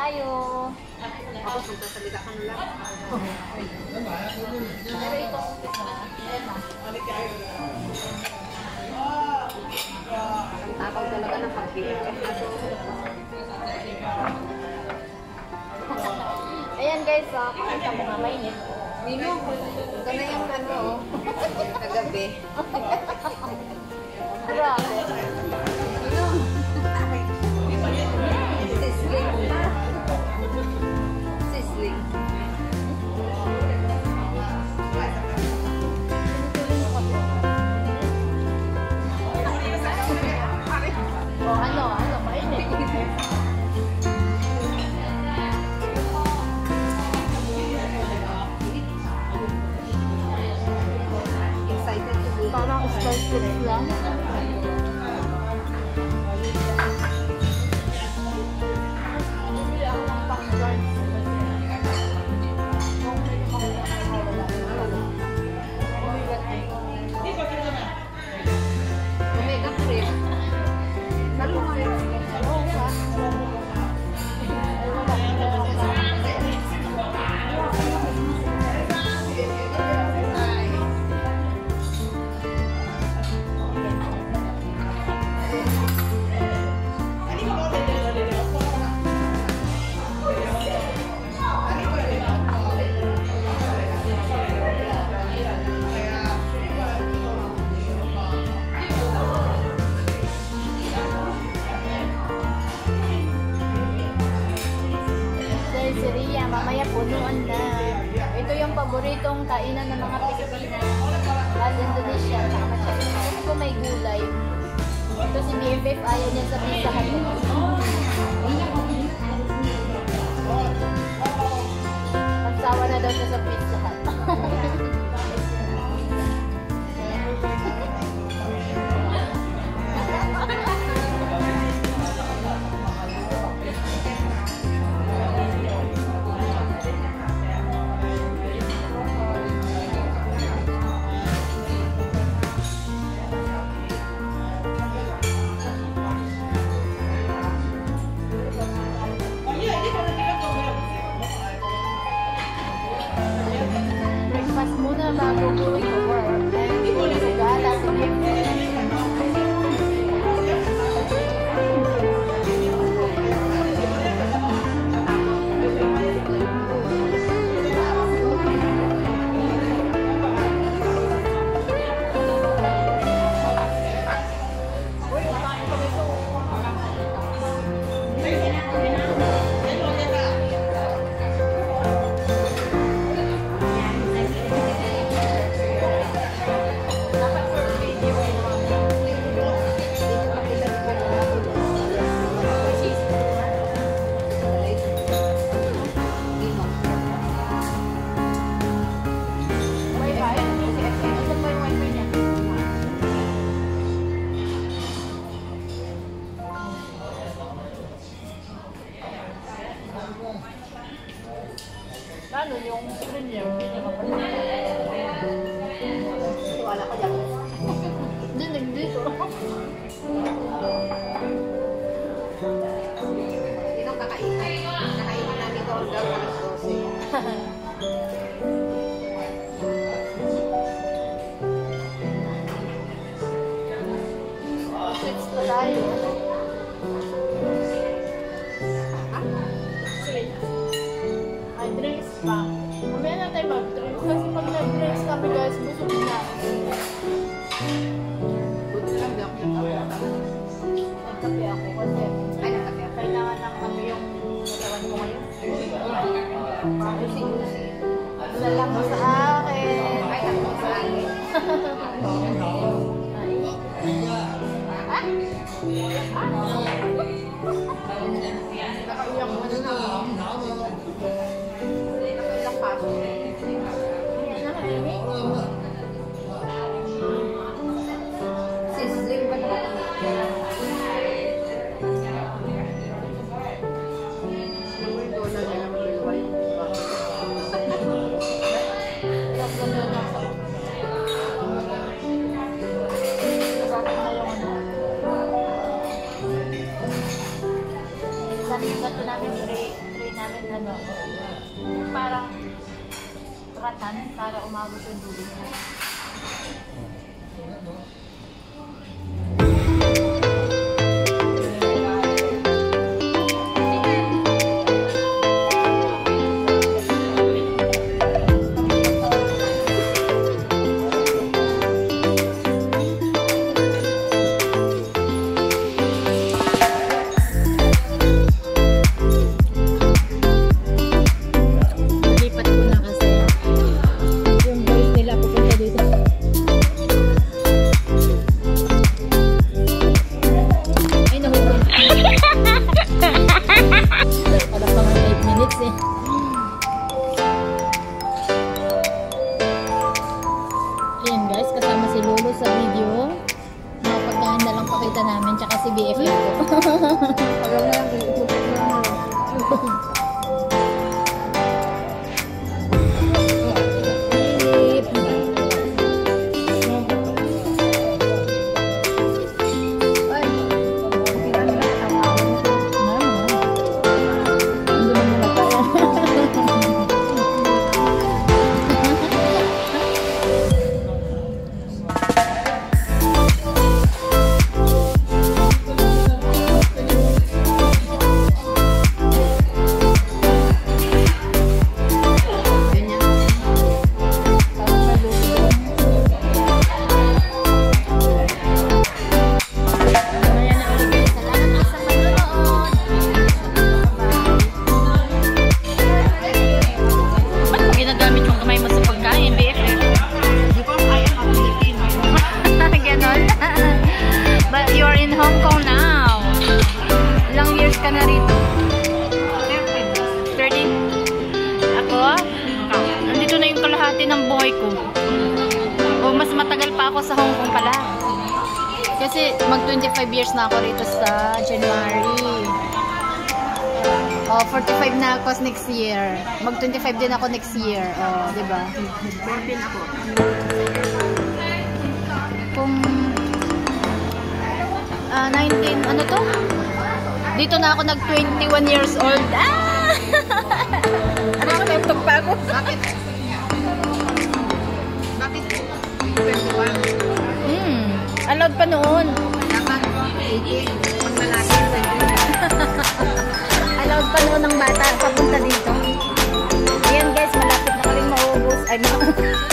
tayo. Ako, magsasalita ka na lang. Pero ito, ayan na. Ang takaw talaga ng pag-iit. Ayan guys, pakita mo nga mainit. Nino, ito na yung ano, kagabi. Grabe. Nino, sisling pa. Sisling. O ano, mainit. Excited to be. Parang starfish lang. Bumili ako ng popcorn. Omega cream. Saan mo nga? Oo ka. Dahil si Ria, mamaya punuan na. Ito yung paboritong kainan ng mga Pilipina. At Indonesia, saka masyadong. Kasi kung may gulay. Ito si BFF, ayaw niya sa Pizza Hut. Magsawa na daw siya sa Pizza Hut. Breakfast muna bago going to work. And gala si BFF. Wi-Fi? Nasaan ba yung Wi-Fi niya? Lalo yung premium, hindi niya mapanood. Wala ka dyan. Dinig dito. Sino kakainin? Kakainin namin ito hanggang alas 12. Six pa tayo. Ay, drinks pa. Mamaya na tayo mag-drinks. Kasi pag nag-drinks kami guys, busog na. Buti lang daw. Nagkape ako kasi Ay, nakabi ako. kailangan ng kape yung katawan ko ngayon. Usi-usi. Wala lang mo sa akin. Ay, ako sa akin. Nakaiyak mo na na. Nakailang paso. sukatan para umabot yung dulo niya. Ayan guys, kasama si Lolo sa video. Mga pagkain na lang pakita namin, tsaka si BFF ko. Alam na lang, iupusin mo lang. ng buhay ko. O mas matagal pa ako sa Hong Kong pala. Kasi mag 25 years na ako rito sa January. Oh, 45 na ako next year. Mag 25 din ako next year. Oh, 'di ba? 14 ako. Kung 19 ano to? Dito na ako nag 21 years old. Ah! Ano ko nagtog pa ako? Bakit? Bakit? 21. Allowed pa noon. Dapat 18. Pag malaki, Allowed pa noon ng bata papunta dito. Ayan guys, malapit na kaming maubos. Ay,